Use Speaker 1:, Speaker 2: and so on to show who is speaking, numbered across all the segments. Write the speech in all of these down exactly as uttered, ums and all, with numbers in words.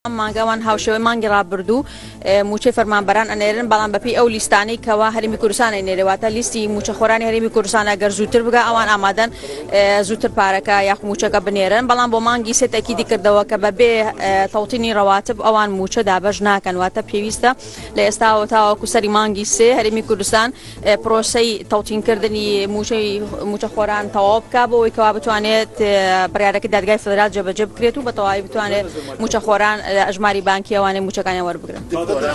Speaker 1: مانگەوان هاوشێوەی مانگی ڕابردوو موچەی فەرمانبەران ئەنێرن بەڵام بەپێی ئەو لیستانەی کەوا هەرێمی کوردستان ئەنێرێواتە لیستی موچەخۆرانی هەرێمی کوردستان ئەگەر زووتر بگا ئەوان ئامادەن زووتر پارەکە یاخ موچەکە بنێرن بەڵام بۆ مانگی سێ تەکیدی کردەوە کە بەبێ تەوتینی ڕەواتب ئەوان موچە دابەش ناکەن واتە پێویستە لە ئێستاوە تاوەکو سەری مانگی سێ هەرێمی کوردستان پرۆسەی تەوتینکردنی موچەی موچەخۆران تەواو بکا بۆ ئەوەی کەوا بتوانێت بڕیارەکەی دادگای فدرال جێبەجێ بکرێت و بەتەواوی بتوانێت موچەخۆران ئەژماری بانکی ئەوانەی موچەکانیان وەربگرن.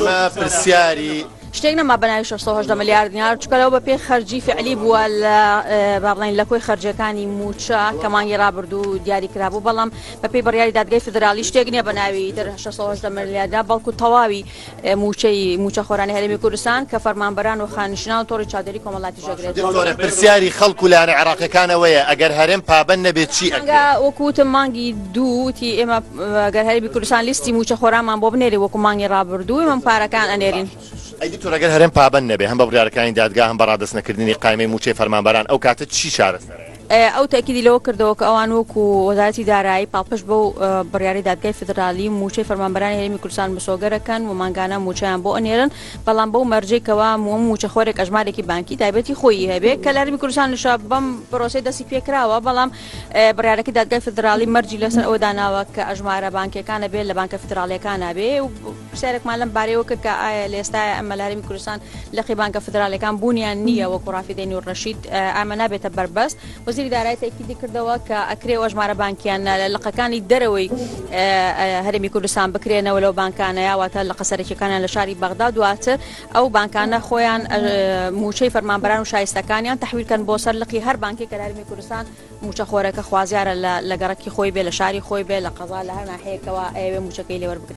Speaker 2: پرسیاری
Speaker 1: شتێک نەما بەناوی شەشسە و هەژدە ملیار دینار چکەلەوە بە پێی خەرجی فعلی بووە لە بابڵین لە کۆی خەرجەکانی موچە کە مانگی ڕابردوو دیاری کرابوو بەڵام بە پێی بڕیاری دادگای فدرالی شتێک نییە بەناوی تر شەشسە و هەژدە ملیاردا بەڵکو تەواوی موچەی موچەخۆرانی هەرێمی کوردستان کە فەرمانبەران و خانشینان و تۆڕی چادری کۆمەڵاتی ژەگرێت.
Speaker 2: پرسیاری خەڵکو و لایەنە عێراقیەکانەوەیە ئەگەر هەرێم پابەند نەبێت چی ئەکرێت؟
Speaker 1: وەکوتم مانگی دوو تی ئێمە ئەگەر هەرێمی کوردستان لیستی موچەخۆرانمان بۆ بنێری وەکو مانگی ڕابردوو ئێمە پارەکان ئەنێرین.
Speaker 2: ئەیدی ئەگەر هەرێم پابەند نەبێ هەم بە بڕیارەکانی دادگا هەم بە ڕادەستنەکردنی قایمەی موچەی فەرمانبەران ئەو کاتە چی چارەسەرە؟
Speaker 1: ئەو تاکیدی لەوە کردەوە کە ئەوان وەکو وەزارەتی دارایی پاڵپشت بەو بڕیاری دادگای فدرالی موچەی فەرمانبەرانی هەرێمی کوردستان بەسۆگەرەکەن و مانگانە موچەیان بۆ ئەنێرن بەڵام بەو مەرجێکەوە موچەخۆرێک ئەژمارێکی بانکی تایبەتی خۆی هەبێت کە لە هەرێمی کوردستان نشا بەم پرۆسەی دەستی پێکراوە بەڵام بڕیارەکەی دادگای فدرالی مەرجی لەسەر ئەوە داناوە کە ئەژمارە بانکیەکانە بێت لە بانکە فدرالیەکانە بێ و پرسیارێکمان لەم بارەیەوە کرد کە ئایا لە ئێستا ئەمە لە هەرێمی کوردستان لەقی بانکە فدرالیەکان بوونیان نییە وەکو ڕافیدەی نوورڕەشید ئەمە نابێتە بەربەست. وەزیری دارایی تاکیدی کردەوە کە ئەکرێ ژمارە بانکیان لە لقەکانی دەرەوەی هەرێمی کوردستان بکرێنەوە لەو بانکانە یاواتە لە قەسەرێکەکانیان لە شاری بەغدا دواتر ئەو بانکانە خۆیان موچەی فەرمانبەران و شایستەکانیان تەحویلکەن بۆ سەر لقی هەر بانکی کە هەرێمی کوردستان موچەخۆرەکە خوازیارە لە گەڕەکی خۆی بێ لە شاری خۆی بێ لە قەزا لە هەر ناحەیەکەوە ئەوێ موچەکەی لێوەربگرێت.